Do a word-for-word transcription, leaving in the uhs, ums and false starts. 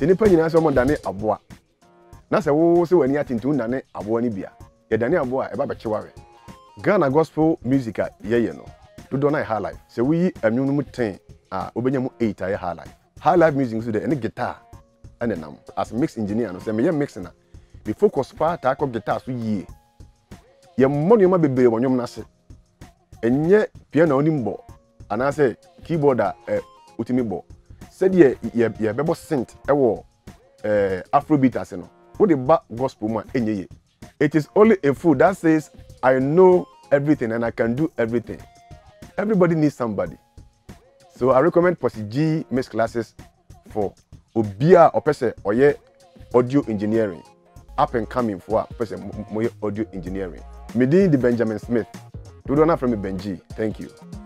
Se nipa nyina se omo dane aboa. Na se wo se wani atintu dane aboa ni bia. Ye dane aboa e ba be chewawe. Ghana gospel music a ye ye no. Do do na high life. Se we anwunu mu ten a obenya mu eight a high life. High life music so de any guitar and nam as mix engineer no se me ye mix na. Be focus far ta ko guitar so yie. Ye money ma bebere wonwom na se. Enye piano ni mbo. Ana se keyboard a eh, utimi bo. Said ye ye ye bebo synth e wo eh afrobeat ase no. Wo de ba gospel man enye ye. It is only a fool that says I know everything and I can do everything. Everybody needs somebody. So I recommend Possigee mix classes for obia or person or ye audio engineering. Up and coming for person more audio engineering. Me the Benjamin Smith. Do not from me Bengee. Thank you.